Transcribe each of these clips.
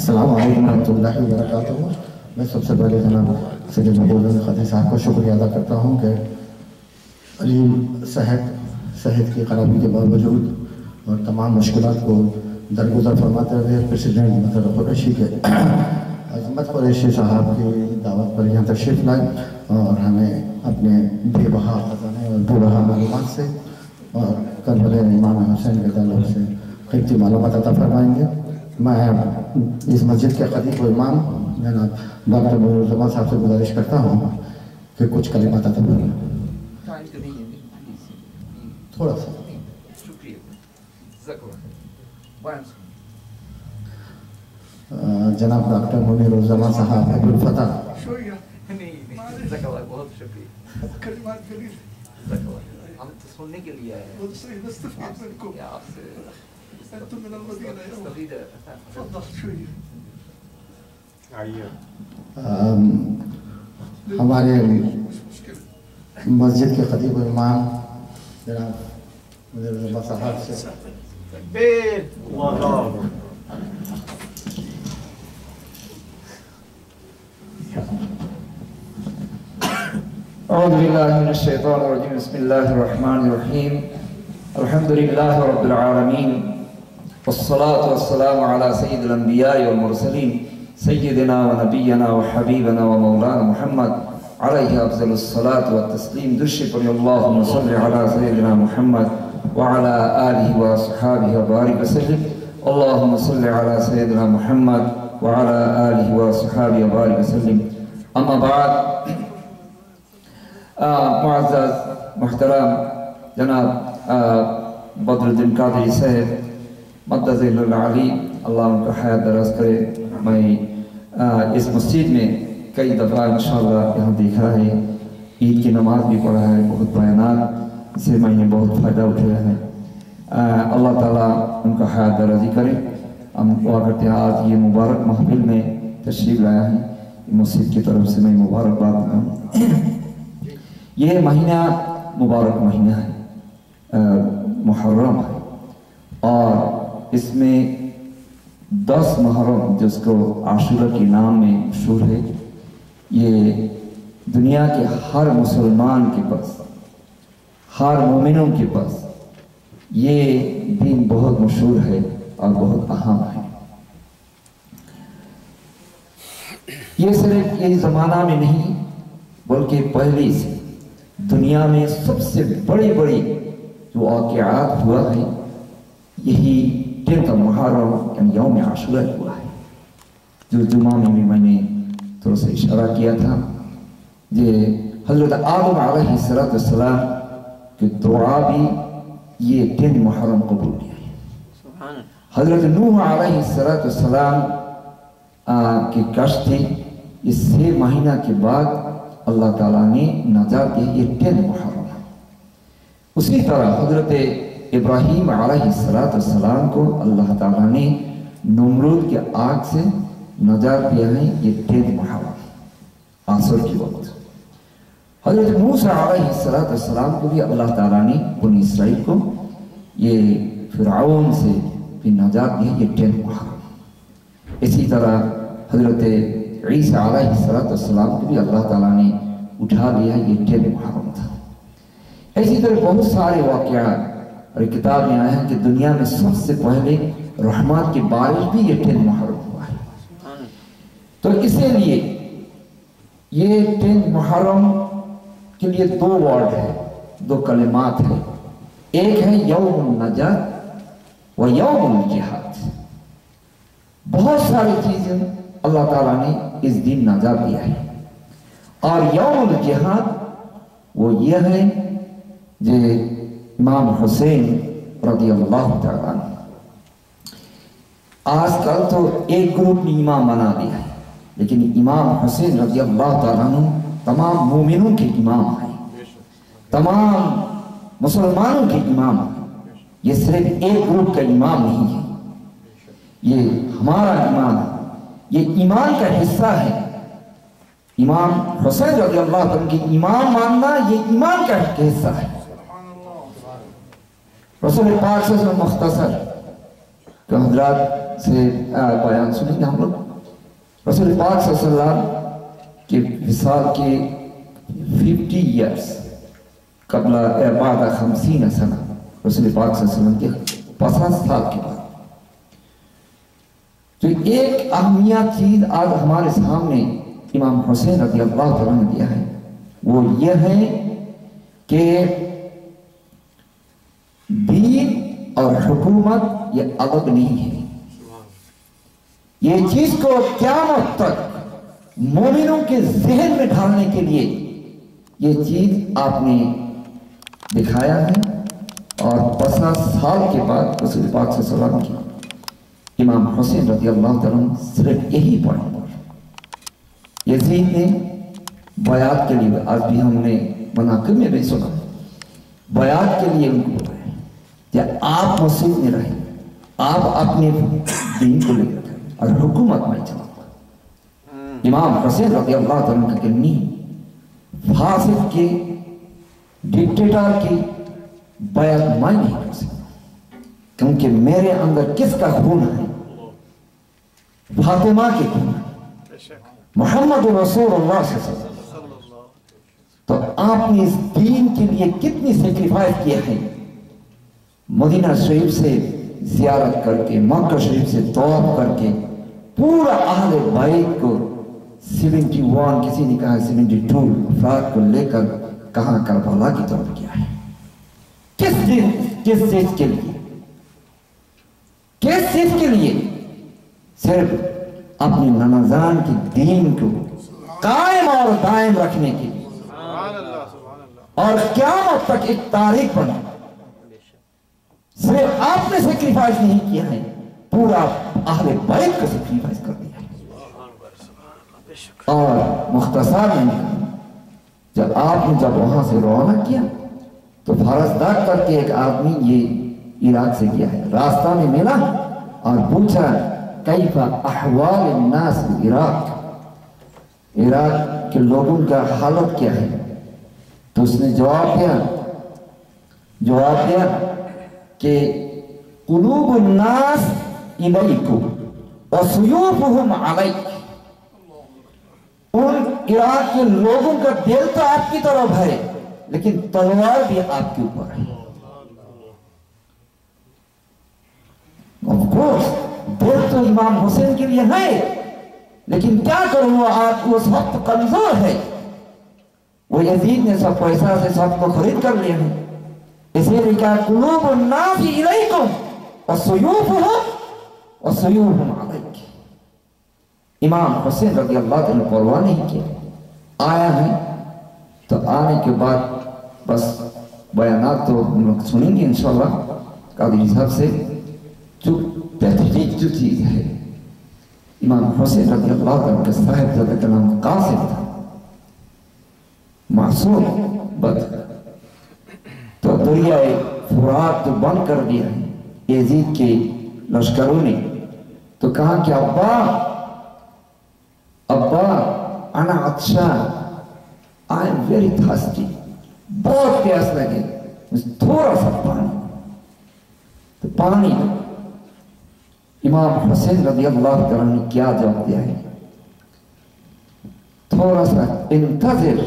السلام علیکم ورحمۃ اللہ وبرکاتہ. میں سب سے پہلے جناب سید محبوب خدی صاحب کا شکریہ ادا کرتا ہوں کہ علیم صحت کی خرابی کے باوجود اور تمام مشکلات کو درگزر فرماتے ہوئے پریسیڈنٹ مظہر قریشی کے عظمت قریشی صاحب کی دعوت پر یہاں تشریف لائے اور ہمیں اپنے بے بہا خزانے اور بے بہا معلومات سے اور کربلا امام حسین کے تعلق سے قیمتی معلومات عطا فرمائیں گے. میں اس مسجد کے خطیب و امام جناب ڈاکٹر منیر صاحب سے گزارش کرتا ہوں کہ کچھ کلمات عطا فرمائیں. تھوڑا سا جناب ڈاکٹر منیر الزمان صاحب ابو الفتح. بہت شکریہ. ہم تو سننے کے لیے آئے ہمارے مسجد کے خطیب و امام جناب منیر الزمان صاحب سے اعوذ باللہ من الشیطان الرجیم. بسم اللہ الرحمن الرحیم. الحمد للہ رب العالمین والصلاة والسلام علی سید الانبیاء والمرسلین سیدنا و نبینا و حبیبنا و مولانا محمد علیہ افضل الصلاة والتسلیم. درشی پر اللہم صلی علی سیدنا محمد وعلى آلہ و صحابہ و بارک وسلم. اللہم صلی علی سیدنا محمد وعلى آلہ و صحابہ و بارک وسلم. اما بعد، معزز محترم جناب بدر الدین قادری صاحب مدد العلی، اللہ ان کا حیات دراز کرے. میں اس مسجد میں کئی دفعہ انشاءاللہ یہاں دیکھا ہے، عید کی نماز بھی پڑھا ہے، بہت بیانات سے میں نے بہت فائدہ اٹھایا ہے. اللہ تعالیٰ ان کا حیات درازی کرے. ہم دعا کرتے ہیں آج یہ مبارک محفل میں تشریف لایا ہے، مسجد کی طرف سے میں مبارکباد دیتا ہوں. یہ مہینہ مبارک مہینہ ہے، محرم ہے، اور اس میں 10 محرم جس کو عاشورہ کے نام میں مشہور ہے، یہ دنیا کے ہر مسلمان کے پاس، ہر مومنوں کے پاس یہ دن بہت مشہور ہے اور بہت اہم ہے. یہ صرف یہ زمانہ میں نہیں بلکہ پہلے سے دنیا میں سب سے بڑی جو واقعات ہوا ہے یہی 10 محرم یعنی یوم عاشورہ ہوا ہے. جو جمعہ میں میں نے تھوڑا سا اشارہ کیا تھا کہ حضرت آدم علیہ السلام کی دعا بھی یہ 10 محرم قبول کیا ہے. حضرت نوح علیہ السلام کی کشتی اس 6 مہینہ کے بعد اللہ تعالیٰ نے نجات دی، یہ 10 محرم. اسی طرح حضرت ابراہیم علیہ السلام کو اللہ تعالیٰ نے نمرود کے آگ سے نجات دیا ہے، یہ 10 محرم عصر کی وقت. حضرت موسیٰ علیہ السلام کو بھی اللہ تعالیٰ نے بنی اسرائیل کو یہ فرعون سے بھی نجات دیا، یہ 10 محرم. اسی طرح حضرت عیسیٰ علیہ السلام کو بھی اللہ تعالیٰ نے اٹھا لیا، یہ 10 محرم تھا. اسی طرح بہت سارے واقعات اور کتاب میں آیا ہے کہ دنیا میں سب سے پہلے رحمت کی بارش بھی یہ 10 محرم ہوا ہے. تو اسی لیے یہ 10 محرم کے لیے 2 ورڈ ہے، 2 کلمات ہیں. ایک ہے یوم النجات و یوم الجہاد. بہت ساری چیزیں اللہ تعالیٰ نے اس دن نجات دیا ہے. اور یوم الجہاد وہ یہ ہے جو امام حسین رضی اللہ تعالیٰ عنہ، آج کل تو ایک گروپ نے امام بنا دیا ہے، لیکن امام حسین رضی اللہ تعالیٰ عنہ تمام مومنوں کے امام ہیں، تمام مسلمانوں کے امام ہیں. یہ صرف ایک گروپ کا امام نہیں ہے، یہ ہمارا امام ہے، یہ ایمان کا حصہ ہے. امام حسین رضی اللہ عنہ کی امام ماننا یہ ایمان کا حصہ ہے. رسول پاک صلی اللہ علیہ وسلم مختصر تو حضرات سے بیان سنیں گے ہم لوگ۔ رسول پاک صلی اللہ علیہ وسلم کے وصال کے 50 ایئرس قبل بعد 50 سنہ، رسول پاک صلی اللہ علیہ وسلم کے 50 سال کے بعد، تو ایک اہمیت چیز آج ہمارے سامنے امام حسین رضی اللہ عنہ نے دیا ہے، وہ یہ ہے کہ دین اور حکومت یہ الگ نہیں ہے۔ یہ چیز کو قیامت تک مومنوں کے ذہن میں ڈھالنے کے لیے یہ چیز آپ نے دکھایا ہے، اور 50 سال کے بعد رسول پاک صلی اللہ علیہ وسلم کی امام حسین رضی اللہ عنہ صرف یہی پوائنٹ پر یزید نے بیعت کے لیے، آج بھی ہم نے مناقب میں بھی سنا، بیعت کے لیے ان کو بتایا کہ آپ مسجد میں رہیں، آپ اپنے دین کو لے کر اور حکومت میں چلا۔ امام حسین رضی اللہ عنہ کا کہنی فاسق کے، ڈکٹیٹر کی بیعت میں نہیں کر سکتا، کیونکہ میرے اندر کس کا خون ہے؟ فاطمہ کے خون ہے، محمد رسول اللہ صلی اللہ علیہ وسلم۔ تو آپ نے اس دین کے لیے کتنی سیکریفائس کیا ہے، مدینہ شریف سے زیارت کر کے، مکہ شریف سے طواف کر کے، پورا اہل بیت کو 71 کسی نے کہا 72 افراد کو لے کر کہاں کربلا کی طرف کیا ہے۔ کس چیز کے لیے؟ کس چیز کے لیے؟ صرف اپنے ننازان کی دین کو قائم اور دائم رکھنے کے لیے، اور قیامت تک ایک تاریخ بنا۔ صرف آپ نے سیکریفائس نہیں کیا ہے، پورا اہل بیت کو سیکریفائس کر دیا ہے۔ اور مختصر میں جب وہاں سے روانہ کیا تو فرزدق کر کے ایک آدمی یہ عراق سے کیا ہے، راستہ میں ملا اور پوچھا کیف احوال الناس عراق، عراق کے لوگوں کا حالت کیا ہے؟ تو اس نے جواب دیا کہ قلوب الناس الیکم وسیوفہم علیک، ان عراق کے لوگوں کا دل تو آپ کی طرف ہے لیکن تلوار بھی آپ کے اوپر ہے۔ آف کورس دل تو امام حسین کے لیے ہے، لیکن کیا کروں وہ آپ اس وقت کمزور ہے، وہ یزید نے سب پیسہ سے سب کو خرید کر لیا ہے، اسی لیے کہا قلوب الناس الیکم وسیوفہم علیک۔ امام حسین رضی اللہ عنہ پرواہ نہیں کیا، آیا ہے تو آنے کے بعد بس بیانات تو ہم لوگ سنیں گے انشاءاللہ قادری صاحب سے، جو تحقیق جو چیز ہے، امام حسین رضی اللہ عنہ کے صاحبزادہ کا نام قاسم تھا، معصوم بد، تو دریائے فرات تو بند کر دیا ہے یزید کے لشکروں نے، تو کہا کہ ابا انا عطشان، I am very thirsty، بہت پیاس لگے، تھوڑا سا پانی، تو پانی امام حسین رضی اللہ عنہ نے کیا جواب دیا ہے؟ تھوڑا سا انتظر،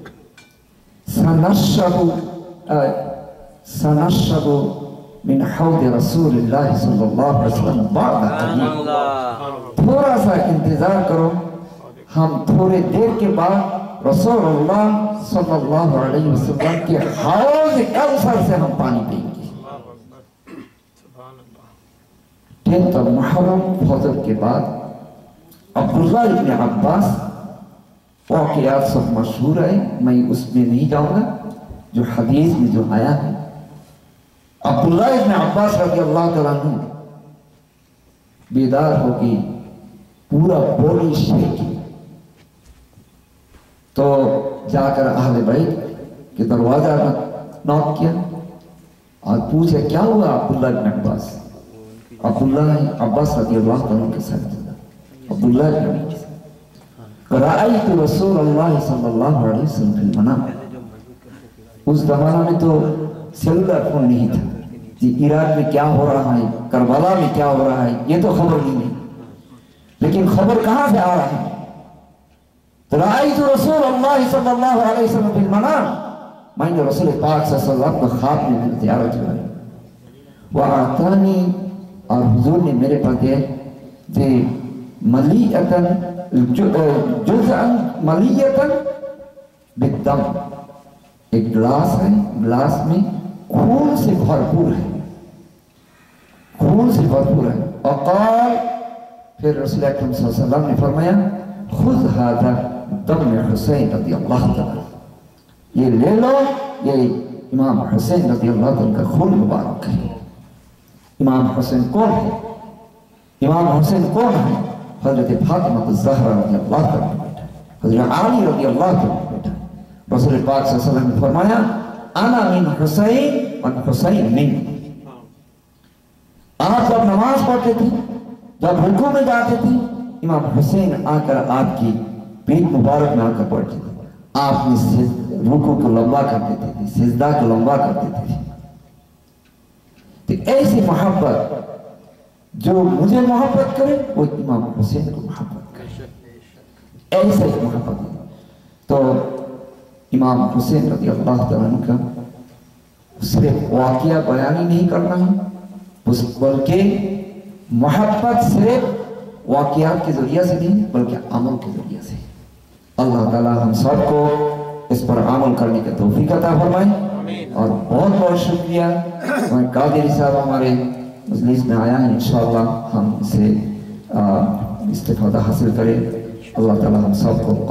سنشرب من حوض رسول اللہ صلی اللہ علیہ وسلم بعد قلیل، تھوڑا سا انتظار کرو، ہم تھوڑے دیر کے بعد رسول اللہ صلی اللہ علیہ وسلم کے حوض کوثر سے ہم پانی پئیں گے۔ 10 محرم فجر کے بعد عبداللہ ابن عباس، واقعات سب مشہور ہے، میں اس میں نہیں جاؤں گا، جو حدیث میں جو آیا ہے، عبداللہ ابن عباس رضی اللہ تعالیٰ عنہ بیدار ہو گئی، پورا بوڈی شیکی، تو جا کر اہل بیت کے دروازہ نوک کیا اور پوچھا کیا ہوا عبداللہ ابن عباس؟ عبداللہ عباس رضی اللہ عنہ کے ساتھ عبداللہ ابن عباس، رأیت رسول اللہ صلی اللہ علیہ وسلم فی المنام، اس زمانہ میں تو سیلولر فون نہیں تھا، کہ عراق میں کیا ہو رہا ہے، کربلا میں کیا ہو رہا ہے، یہ تو خبر ہی نہیں، لیکن خبر کہاں سے آ رہا ہے؟ رأیت رسول اللہ صلی اللہ علیہ وسلم فی المنام، میں نے رسول پاک صلی اللہ علیہ وسلم کو خواب میں زیارت ہوئی، وَأَعْتَانِي، اور حضور نے میرے پاس دے کہ ملیئتاً جزءاً ملیئتاً بالدم، ایک گلاس ہے، گلاس میں خون سے بھرپور ہے، خون سے بھرپور ہے، وقال، پھر رسول اکرم صلی اللہ علیہ وسلم نے فرمایا خذ هذا دم حسین رضی اللہ تعالیٰ، یہ لے لو، یہ امام حسین رضی اللہ تعالیٰ کا خون مبارک ہے۔ امام حسین کون ہے؟ امام حسین کون ہے؟ حضرت فاطمہ الزہرا رضی اللہ تعالیٰ کا بیٹا، حضرت علی رضی اللہ تعالیٰ کا بیٹا۔ رسول پاک صلی اللہ علیہ وسلم نے فرمایا انا من حسین و حسین من، آپ جب نماز پڑھتے تھے، جب رکوع میں جاتے تھے، امام حسین آ کر آپ کی پیٹ مبارک میں آ کر پڑھتے تھے، آپ نے رکوع کو لمبا کر دیتے تھے، سجدہ کو لمبا کر دیتے تھے۔ تو ایسی محبت جو مجھے محبت کرے وہ امام حسین کو محبت کرے، ایسے محبت ہے۔ تو امام حسین رضی اللہ تعالیٰ عنہ کا صرف واقعہ بیان ہی نہیں کرنا ہے، بلکہ محبت صرف واقعات کے ذریعہ سے نہیں بلکہ عمل کے ذریعہ سے۔ اللہ تعالیٰ ہم سب کو اس پر عمل کرنے کا توفیق عطا فرمائے، اور بہت بہت شکریہ۔ قادری صاحب ہمارے مجلس میں آیا ہے، انشاءاللہ ہم اسے استفادہ حاصل کریں۔ اللہ تعالیٰ ہم سب کو